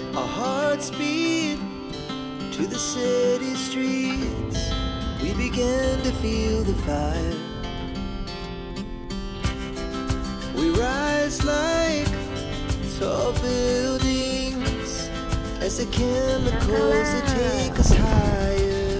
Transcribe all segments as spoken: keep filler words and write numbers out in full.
Our hearts beat to the city streets. We began to feel the fire. We rise like tall buildings as the chemicals that take us higher.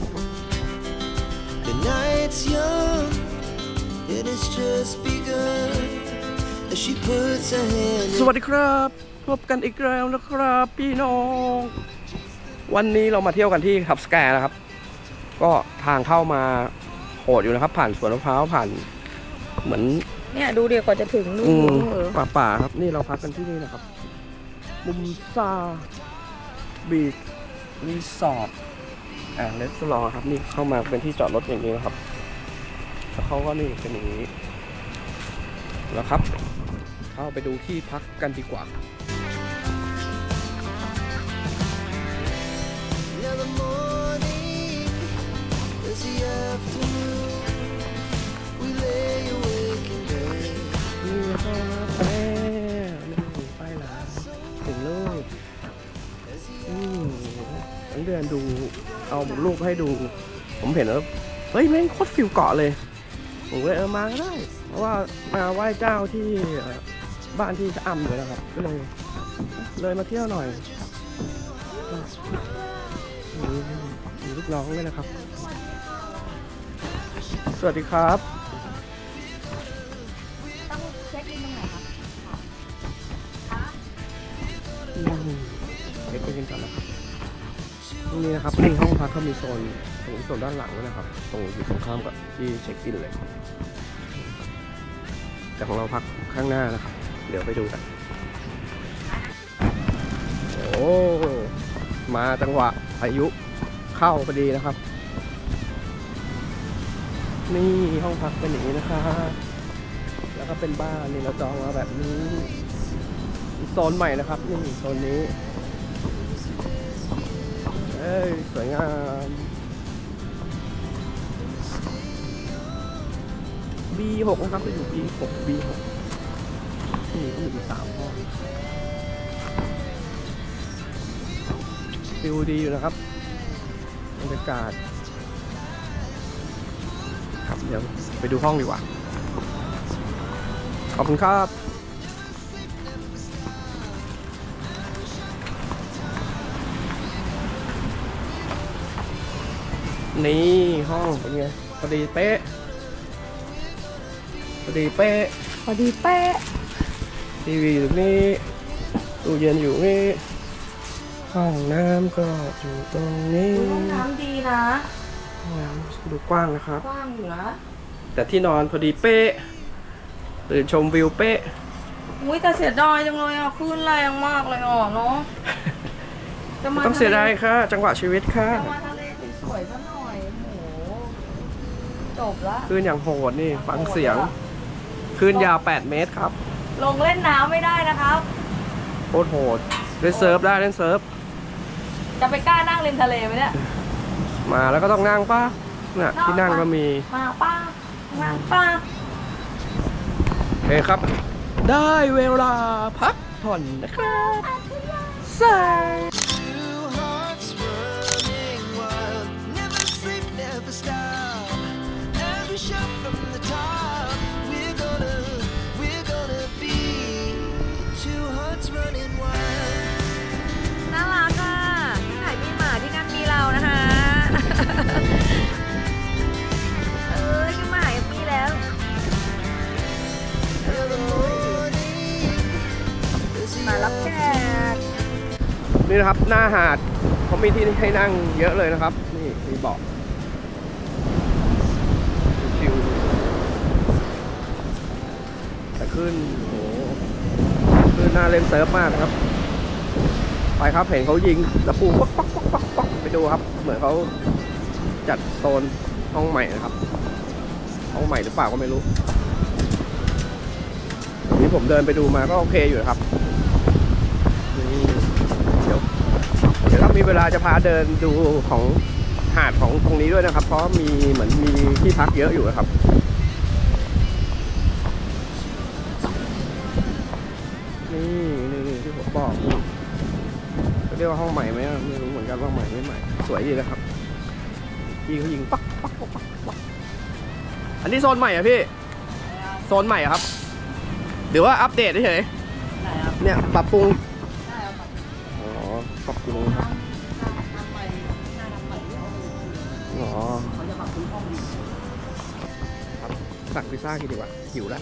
The night's young and it's just begun as she puts her hand. สวัสดีครับพบกันอีกแล้วนะครับพี่น้องวันนี้เรามาเที่ยวกันที่ทับสแกร์นะครับก็ทางเข้ามาโหดอยู่นะครับผ่านสวนมะพร้าวผ่านเหมือนเนี่ยดูเดี๋ยวก่อนจะถึงดูป่าป่าครับนี่เราพักกันที่นี่นะครับมุมซาบีชรีสอร์ทแอนด์เรสตอรองครับนี่เข้ามาเป็นที่จอดรถอย่างนี้นะครับแล้วเขาก็นี่เป็นอย่างนี้แล้วครับเข้าไปดูที่พักกันดีกว่าไปแล้วถึงเลยทั้งเดือนดูเอารูปให้ดูผมเห็นแล้วเฮ้ยแม่งโคตรฟิลเกาะเลยผมเลยเออมาก็ได้เพราะว่ามาไหว้เจ้าที่บ้านที่ชะอำเลยนะครับก็เลยเลยมาเที่ยวหน่อยมีลูกน้องด้วยนะครับสวัสดีครับต้องเช็คอินตรงไหนคะเช็คอินก่อนนะครับตรงนี้นะครับนี่ห้องพักเขามีโซนตรงโซนด้านหลังด้วยนะครับตรงอยู่ตรงข้ามกับที่เช็คอินเลยแต่ของเราพักข้างหน้านะครับเดี๋ยวไปดูกันโอ้มาจังหวะพายุเข้าพอดีนะครับนี่ห้องพักเป็นอย่างนี้นะครับแล้วก็เป็นบ้านนี่เราจองมาแบบนี้โซนใหม่นะครับนี่โซนนี้เอ้ยสวยงาม บี หก นะครับจะอยู่ บี หก บี หก นี่ก็มีสามห้องฟิลดีอยู่นะครับบรรยากาศครับเดี๋ยวไปดูห้องดีกว่าขอบคุณครับนี่ห้องเป็นไงพอดีเป๊ะพอดีเป๊ะพอดีเป๊ะทีวีอยู่นี่ตู้เย็นอยู่นี่ห้องน้ำก็อยู่ตรงนี้ห้องน้ำดีนะห้องน้ำดูกว้างนะครับกว้างอยู่นะแต่ที่นอนพอดีเป๊ะตื่นชมวิวเป๊ะอุ้ยแต่เสียดายจังเลยอ่ะคลื่นแรงมากเลยอ่ะเนาะต้องเสียดายค่ะจังหวะชีวิตค่ะจะมาทะเลสวยๆซะหน่อยโอ้โหจบละคลื่นอย่างโหดนี่ฟังเสียงคลื่นยาวแปดเมตรครับลงเล่นน้ำไม่ได้นะครับโคตรโหดเล่นเซิร์ฟได้เล่นเซิร์ฟจะไปกล้านั่งริมทะเลไหมเนี่ยมาแล้วก็ต้องนั่งป้าเนี่ยที่นั่งก็มีมาป้านั่งป้าเฮ้ครับได้เวลาพักผ่อนนะครับใส่น่ารักอ่ะที่ไหนมีหมาที่นั่นมีเรานะคะเออคือหมายังมีแล้วมารับแขกนี่นะครับหน้าหาดเขามีที่ให้นั่งเยอะเลยนะครับนี่มีเบาะชิวแต่ขึ้นโอ้ขึ้นหน้าเล่นเซิร์ฟมากนะครับไปครับเห็นเขายิงตะปูป๊อกป๊อกป๊อกป๊อกป๊อกไปดูครับเหมือนเขาจัดโซนห้องใหม่นะครับห้องใหม่หรือเปล่าก็ไม่รู้นี่ผมเดินไปดูมาก็โอเคอยู่ครับนี่เดี๋ยวเดี๋ยวถ้ามีเวลาจะพาเดินดูของหาดของตรงนี้ด้วยนะครับเพราะมีเหมือนมีที่พักเยอะอยู่นะครับนี่นี่ที่ผมบอกรียกว่าห้องใหม่ไหมไม่รู้เหมือนกันว่าใหม่ไม่ใหม่สวยดีนะครับพี่เขายิงปักปักปักปักปักอันนี้โซนใหม่อะพี่โซนใหม่ครับหรือว่าอัปเดตเฉยๆเนี่ยปรับปรุงอ๋อปรับปรุงครับอ๋อครับสั่งพิซซ่ากินดีกว่าหิวแล้ว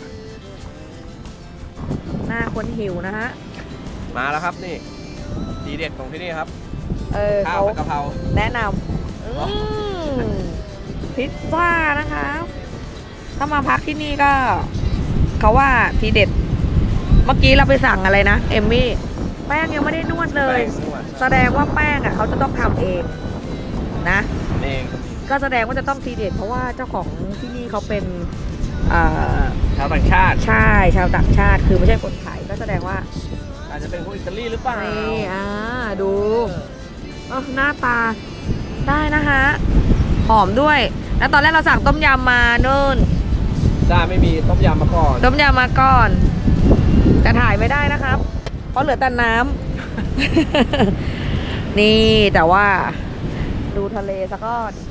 หน้าคนหิวนะฮะมาแล้วครับนี่ทีเด็ดของที่นี่ครับเออข้าวเขาผัดกะเพราแนะนำอืมพิซซ่านะคะ ถ้ามาพักที่นี่ก็เขาว่าทีเด็ด เมื่อกี้เราไปสั่งอะไรนะ เอมมี่ แป้งยังไม่ได้นวดเลย แสดงว่าแป้งอ่ะเขาจะต้องทำเองนะเองก็แสดงว่าจะต้องทีเด็ด เพราะว่าเจ้าของที่นี่เขาเป็นเอ่อชาวต่างชาติใช่ชาวต่างชาติคือไม่ใช่คนไทยก็แสดงว่าอาจจะเป็นคนอิตาลีหรือเปล่านี่อ่าดูเออหน้าตาได้นะคะหอมด้วย แล้วตอนแรกเราสั่งต้มยำมาเนิ่นจ้าไม่มีต้มยำมาก่อนต้มยำมาก่อน แต่ถ่ายไม่ได้นะครับ เพราะเหลือแต่น้ำ นี่แต่ว่าดูทะเลซะก่อน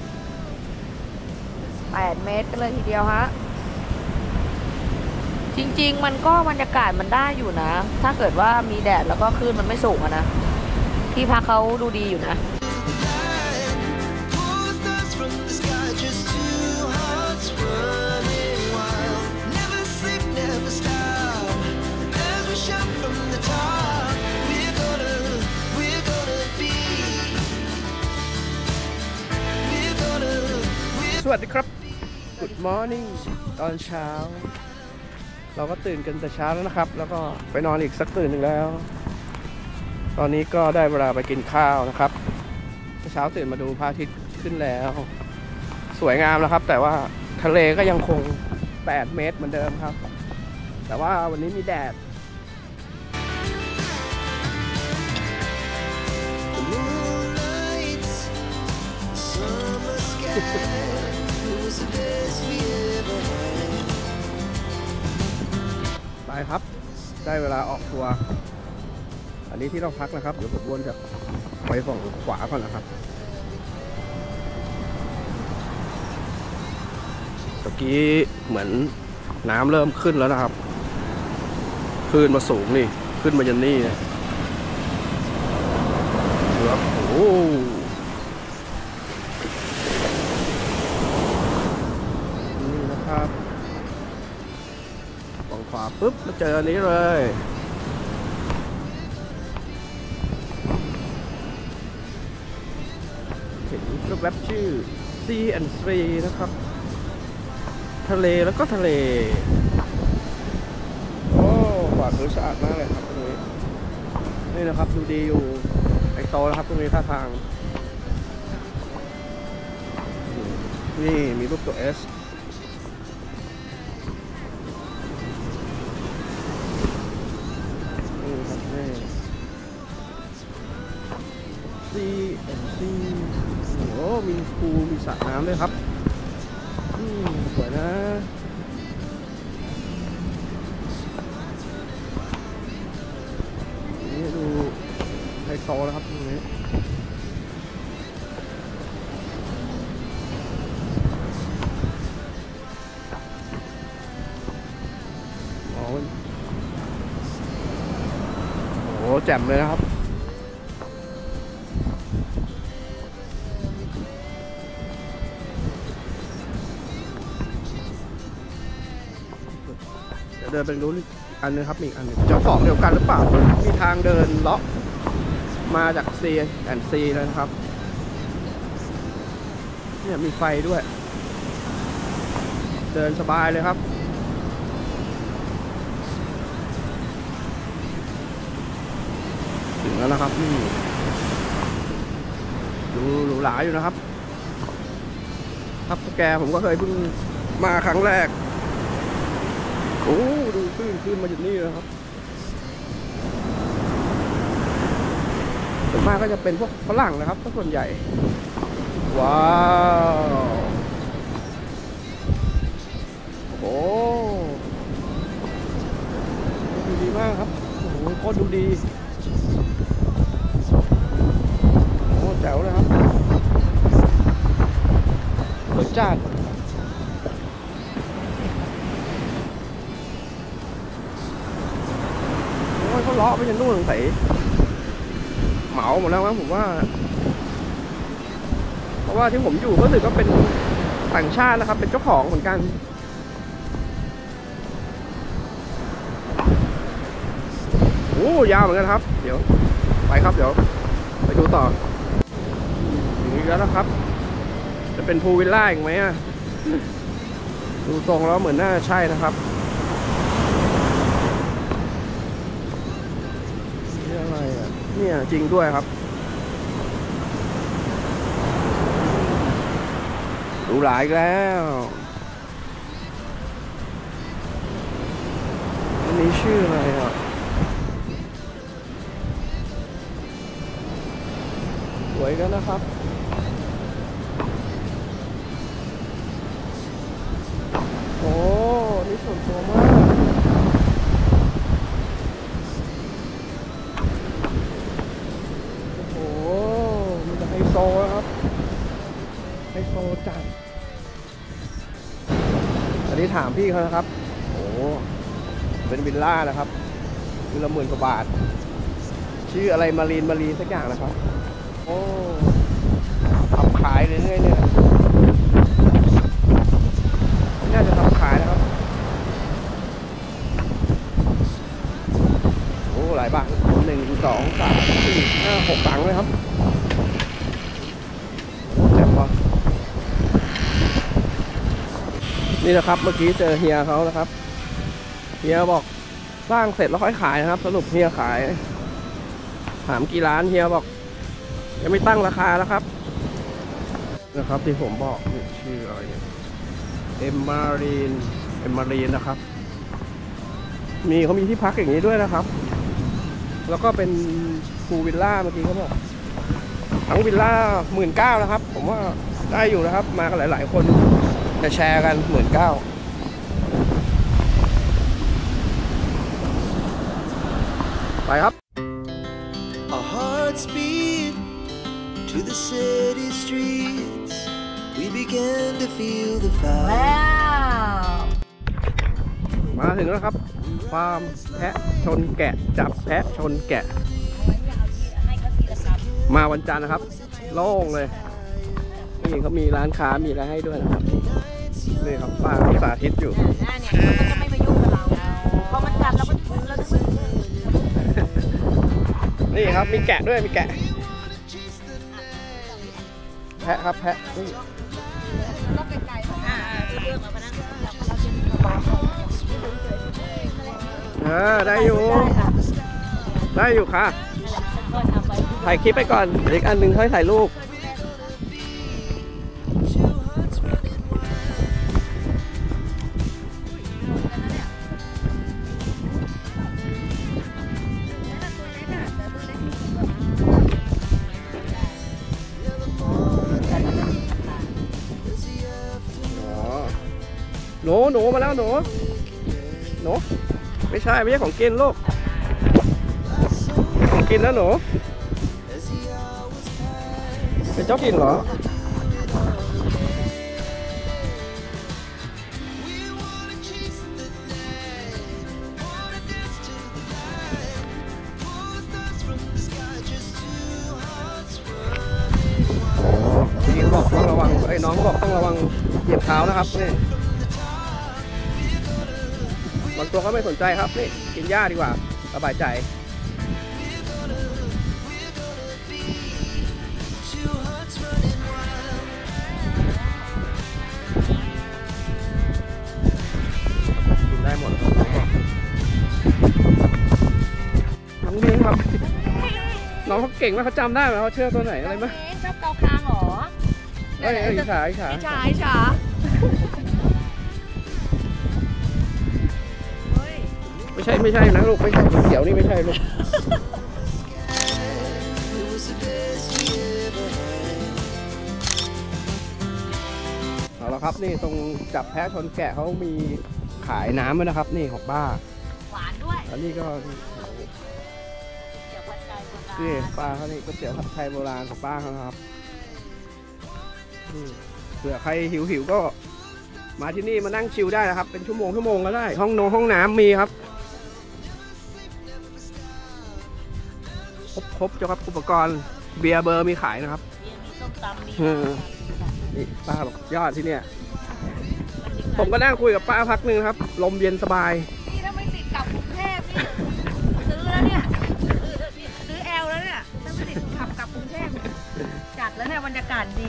แปดเมตรกันเลยทีเดียวฮะจริงๆมันก็บรรยากาศมันได้อยู่นะ ถ้าเกิดว่ามีแดดแล้วก็คลื่นมันไม่สูงอะนะ ที่พักเขาดูดีอยู่นะสวัสดีครับ Good morning ตอนเช้า เราก็ตื่นกันแต่เช้าแล้วนะครับ แล้วก็ไปนอนอีกสักตื่นหนึ่งแล้ว ตอนนี้ก็ได้เวลาไปกินข้าวนะครับเช้าตื่นมาดูพระอาทิตย์ขึ้นแล้ว สวยงามแล้วครับ แต่ว่าทะเลก็ยังคงแปดเมตรเหมือนเดิมครับ แต่ว่าวันนี้มีแดดไปครับได้เวลาออกทัวร์อันนี้ที่เราพักนะครับเดี๋ยวผมวนจากไปฝั่งขวาก่อนนะครับตะกี้เหมือนน้ำเริ่มขึ้นแล้วนะครับขึ้นมาสูงนี่ขึ้นมายันนี่นะครับโอ้นี่นะครับฝั่งขวาปุ๊บมาเจออันนี้เลยเห็นรูปแบบชื่อ Sea and Sea นะครับทะเลแล้วก็ทะเลโอ้กวาดพื้นสะอาดมากเลยครับตรงนี้นี่นะครับดูดีอยู่ไอโตนะครับตรงนี้ท่าทางนี่มีรูปตัว S นี่ครับนี่ Sea and Sea โอ้มีภูมีสระน้ำด้วยครับสวยนะนี่ดูไฮโซแล้วครับตรงนี้โอ้โหแจ่มเลยนะครับเดินไปรู้อันนึงครับมีอันนึงเจ้าของเดียวกันหรือเปล่ามีทางเดินเลาะมาจากซีแอนซีเลยนะครับเนี่ยมีไฟด้วยเดินสบายเลยครับถึงแล้วนะครับนี่ดูหรูหราอยู่นะครับทับสแกผมก็เคยเพิ่งมาครั้งแรกโอ้ดูขึ้นขึ้นมาอยู่นี่เลยครับส่วนมากก็จะเป็นพวกฝรั่งนะครับส่วนใหญ่ว้าวโอ้ดูดีมากครับโอ้โหโคตรดูดีแจ๋วเลยครับสวยจัดโอ้ยเขาเลาะไปจนนู่นใส่เหมาหมดแล้วมั้งผมว่าเพราะว่าที่ผมอยู่ก็รู้สึกก็เป็นต่างชาตินะครับเป็นเจ้าของเหมือนกันโอ้ยาวเหมือนกันครับเดี๋ยวไปครับเดี๋ยวไปดูต่อถึงอีกแล้วนะครับจะเป็นพูลวิลล่าอีกไหมอ่ะดูทรงแล้วเหมือนน่าใช่นะครับนี่อะไรอ่ะเนี่ยจริงด้วยครับดูหลายอีกแล้วอันนี้ชื่ออะไรอ่ะสวยกันนะครับโอ้นี่ส่วนตัวมากโอ้โหมันจะไฮโซนะครับไฮโซจัดอันนี้ถามพี่เขานะครับโอ้เป็นวิลล่านะครับคือละหมื่นกว่าบาทชื่ออะไรมารีนมารีนสักอย่างนะครับโอ้ทำขายเรื่อยๆเนี่ยน่าจะทำขายนะครับโอ้หลายบาทหนึ่งสองสามสี่ห้าหกตังค์เลยครับแจ่มว่ะนี่นะครับเมื่อกี้เจอเฮียเขานะครับเฮียบอกสร้างเสร็จแล้วค่อยขายนะครับสรุปเฮียขายถามกี่ล้านเฮียบอกยังไม่ตั้งราคาแล้วครับนะครับที่ผมบอกชื่ออะไรเนี่ยเอ็มมารีนเอ็มมารีนนะครับมีเขามีที่พักอย่างนี้ด้วยนะครับแล้วก็เป็นพูลวิลล่าเมื่อกี้เขาบอกทั้งวิลล่าหมื่นเก้านะครับผมว่าได้อยู่นะครับมากันหลายๆคนจะแชร์กันหมื่นเก้าไปครับ Our hearts beat to the city streets. We began to feel the ว้า fire. วมาถึงแล้วครับฟาร์มแพะชนแกะจับแพะชนแกะมาวันจันทร์นะครับโล่งเลยนี่เขามีร้านค้ามีอะไรให้ด้วยนะครับนี่ครับป้าเขาสาธิตอยู่เนี่ยมันก็จะไม่ไปยุ่งกับเราพอมันกัดเราก็เราจะนี่ครับมีแกะด้วยมีแกะแพะครับแพะนี่ต้องไกลๆอ่าเรื่องมาพนักเราอ่าได้อยู่ได้อยู่ค่ะถ่ายคลิปไปก่อนอีกอันหนึ่งค่อยถ่ายรูปหนูหนูมาแล้วหนูหนูไม่ใช่ไม่ใช่ของกินลูกของกินแล้วหนูเป็นเจ้าถิ่นเหรอพี่บอกต้องระวังไอ้น้องบอกต้องระวังเหยียบเท้านะครับนี่บางตัวเขาไม่สนใจครับนี่กินหญ้าดีกว่าสบายใจกินได้หมดน้องเลี้ยงครับน้องเขาเก่งมากเขาจำได้ไหมเขาเชื่อตัวไหนอะไรไหมชอบเกาคางเหรอเอ้ยอิจฉาอิจฉาอิจฉาอิจฉาไม่ใช่ไม่ใช่นะลูกไม่ใช่เขียวนี่ไม่ใช่ลูก It was the best we ever had. เอาละครับนี่ตรงจับแพะชนแกะเขามีขายน้ำด้วยนะครับนี่ของบ้าหวานด้วยแล้วนี่ก็เดี๋ยวปัจจัยนี่ป้าเขานี่ก๋วยเตี๋ยวผัดไทยโบราณของป้าเขาครับนี่เผื่อใครหิวหิวก็มาที่นี่มานั่งชิลได้นะครับเป็นชั่วโมงชั่วโมงก็ได้ห้องนงห้องน้ำมีครับครบครบเจ้าครับอุปกรณ์เบียร์เบอร์มีขายนะครับมีส้มตำมีนี่ป้าบอกยอดที่เนี่ยผมก็นั่งคุยกับป้าพักหนึ่งครับลมเย็นสบายนี่ถ้าไม่ติดกับกรุงเทพนี่ซื้อแล้วเนี่ยซื้อแอลแล้วเนี่ยถ้าไม่ติดขับกลับกรุงเทพจัดแล้วเนี่ยบรรยากาศดี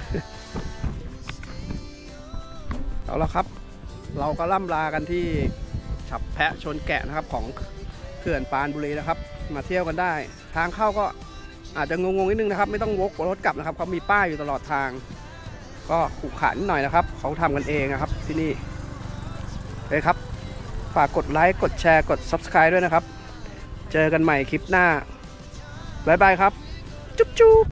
เอาละครับ เราก็ล่ำลากันที่ฉับแพะชนแกะนะครับของเขื่อนปรานบุรีนะครับมาเที่ยวกันได้ทางเข้าก็อาจจะงงๆนิดนึงนะครับไม่ต้องวกรถกลับนะครับเขามีป้ายอยู่ตลอดทางก็ขรุขระนิดหน่อยนะครับเขาทำกันเองนะครับที่นี่เลยครับฝากกดไลค์กดแชร์กด ซับสไครบ์ ด้วยนะครับเจอกันใหม่คลิปหน้าบ๊ายบายครับจุ๊บจุ๊บ